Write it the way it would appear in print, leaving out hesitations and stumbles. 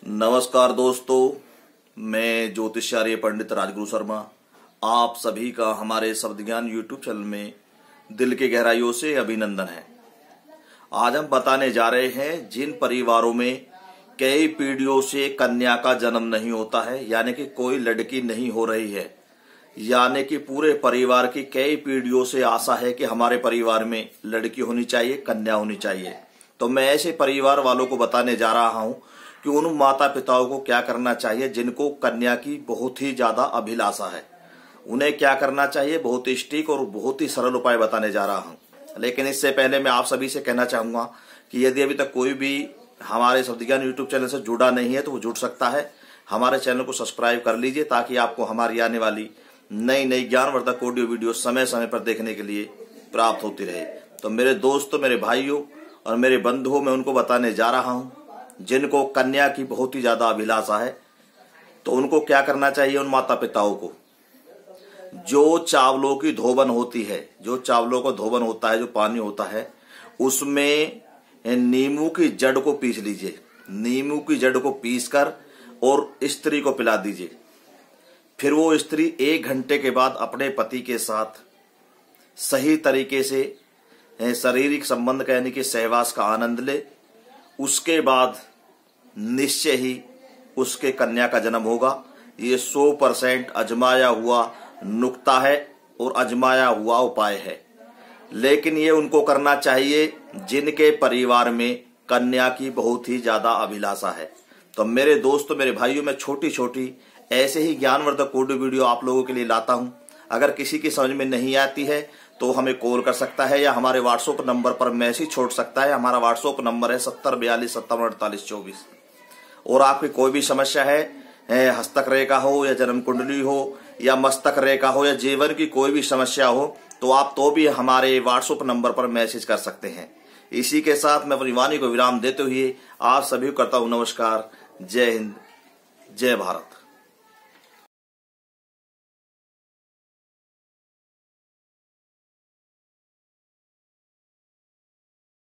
नमस्कार दोस्तों, मैं ज्योतिषाचार्य पंडित राजगुरु शर्मा आप सभी का हमारे शब्द ज्ञान यूट्यूब चैनल में दिल की गहराइयों से अभिनंदन है। आज हम बताने जा रहे हैं जिन परिवारों में कई पीढ़ियों से कन्या का जन्म नहीं होता है, यानी कि कोई लड़की नहीं हो रही है, यानी कि पूरे परिवार की कई पीढ़ियों से आशा है कि हमारे परिवार में लड़की होनी चाहिए, कन्या होनी चाहिए। तो मैं ऐसे परिवार वालों को बताने जा रहा हूं कि उन माता पिताओं को क्या करना चाहिए जिनको कन्या की बहुत ही ज्यादा अभिलाषा है। उन्हें क्या करना चाहिए, बहुत ही सटीक और बहुत ही सरल उपाय बताने जा रहा हूं। लेकिन इससे पहले मैं आप सभी से कहना चाहूंगा कि यदि अभी तक कोई भी हमारे शब्द ज्ञान यूट्यूब चैनल से जुड़ा नहीं है तो वो जुड़ सकता है। हमारे चैनल को सब्सक्राइब कर लीजिए ताकि आपको हमारी आने वाली नई नई ज्ञानवर्धक ऑडियो वीडियो समय समय पर देखने के लिए प्राप्त होती रहे। तो मेरे दोस्तों, मेरे भाइयों और मेरे बंधुओं, मैं उनको बताने जा रहा हूं जिनको कन्या की बहुत ही ज्यादा अभिलाषा है। तो उनको क्या करना चाहिए, उन माता पिताओं को जो चावलों की धोबन होती है, जो चावलों का धोबन होता है, जो पानी होता है, उसमें नींबू की जड़ को पीस लीजिए। नींबू की जड़ को पीसकर और स्त्री को पिला दीजिए। फिर वो स्त्री 1 घंटे के बाद अपने पति के साथ सही तरीके से शारीरिक संबंध का यानी कि सहवास का आनंद ले। उसके बाद निश्चय ही उसके कन्या का जन्म होगा। ये 100% आजमाया हुआ नुक्ता है और आजमाया हुआ उपाय है। लेकिन ये उनको करना चाहिए जिनके परिवार में कन्या की बहुत ही ज्यादा अभिलाषा है। तो मेरे दोस्तों, मेरे भाइयों, मैं छोटी छोटी ऐसे ही ज्ञानवर्धक ऑडियो वीडियो आप लोगों के लिए लाता हूं। अगर किसी की समझ में नहीं आती है तो हमें कॉल कर सकता है या हमारे व्हाट्सएप नंबर पर मैसेज छोड़ सकता है। हमारा व्हाट्सएप नंबर है 7042574824। और आपकी कोई भी समस्या है, हस्तक रेखा हो या जन्म कुंडली हो या मस्तक रेखा हो या जीवन की कोई भी समस्या हो, तो आप तो भी हमारे व्हाट्सएप नंबर पर मैसेज कर सकते हैं। इसी के साथ मैं अपनी वाणी को विराम देते हुए आप सभी को करता हूं नमस्कार। जय हिंद, जय भारत।